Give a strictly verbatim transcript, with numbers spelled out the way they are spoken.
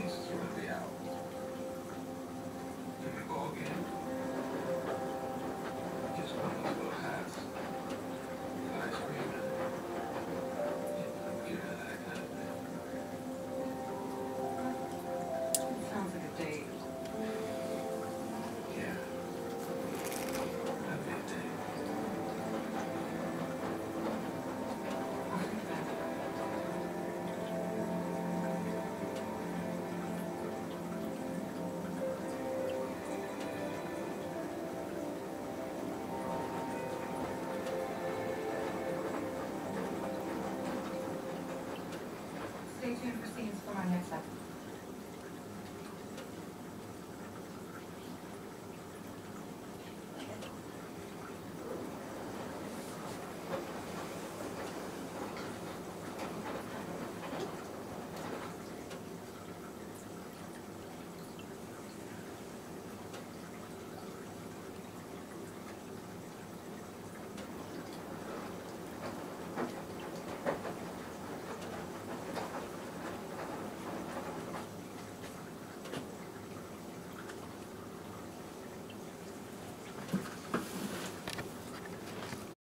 needs to sort of be out in the ball game. Just one of those little hats, ice cream, and get rid of that kind of thing. It sounds like a date. Yeah. That'd be a date. I'll think about it. Stay tuned for scenes from our next episode.